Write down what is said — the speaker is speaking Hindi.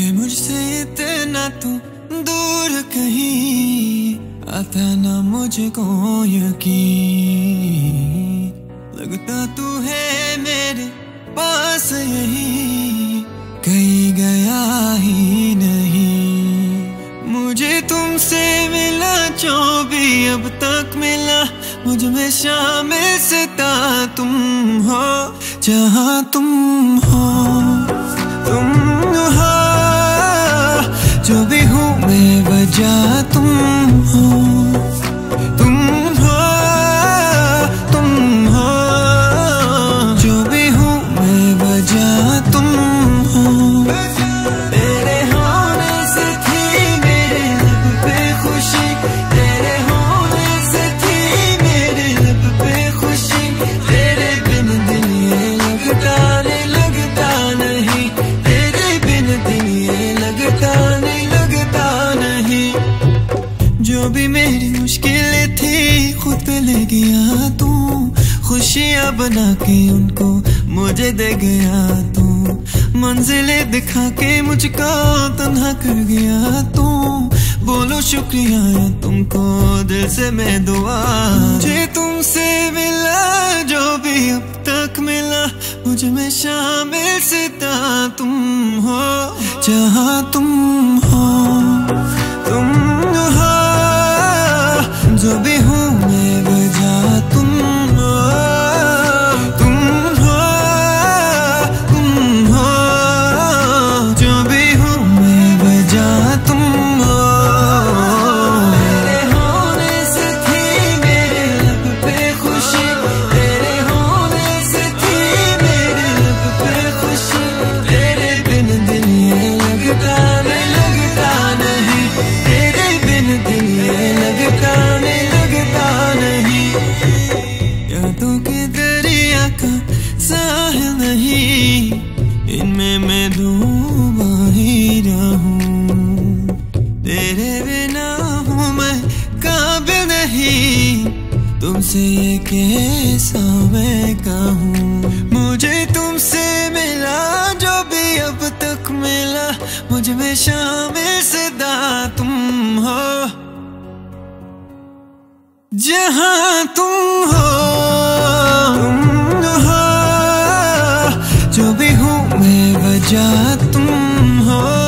मुझसे इतना तू दूर कहीं आता ना मुझको यकीन, लगता तू है मेरे पास यही, कहीं गया ही नहीं। मुझे तुमसे मिला जो भी अब तक मिला, मुझ में शामिल सिता तुम हो, जहाँ तुम हो तुम हो, जो भी हूँ मैं वजह तुम हो, तुम हो तुम हो, जो भी हूँ मैं वजह तुम हो। तेरे होने से थी मेरे लब पे खुशी, तेरे होने से थी मेरे लब पे खुशी, तेरे बिन दिल ये लगता नहीं, तेरे बिन दिल ये लगता नहीं। जो भी मेरी मुश्किलें थी खुद पे ले गया तू, खुशियाँ बना के उनको मुझे दे गया तू, मंजिलें दिखा के मुझको तन्हा कर गया तू। बोलो शुक्रिया या तुमको दिल से मैं दुआ, मुझे तुमसे मिला जो भी अब तक मिला, मुझ में शामिल सिता तुम हो, जहाँ तुम हो तुम हो, जो भी हूँ मैं वजह तुम हो, तुम हो तुम हो, जो भी हूँ मैं वजह तुम हो। तेरे होने से थी मेरे लब पे खुशी, तेरे होने से थी मेरे लब पे खुशी, तेरे बिन दिल ये लगता नहीं, तेरे बिन दिल ये लगता नहीं। यादों के दरिया का साहिल नहीं, इनमें मैं डूबा ही रहूं, तेरे बिना हूँ मैं काबिल नहीं, तुमसे ये कैसा मैं कहूँ। मुझे तुमसे मिला जो भी अब तक मिला, मुझ में शामिल सदा तुम हो, जहाँ तुम हो जो भी हूँ मैं वजह तुम हो।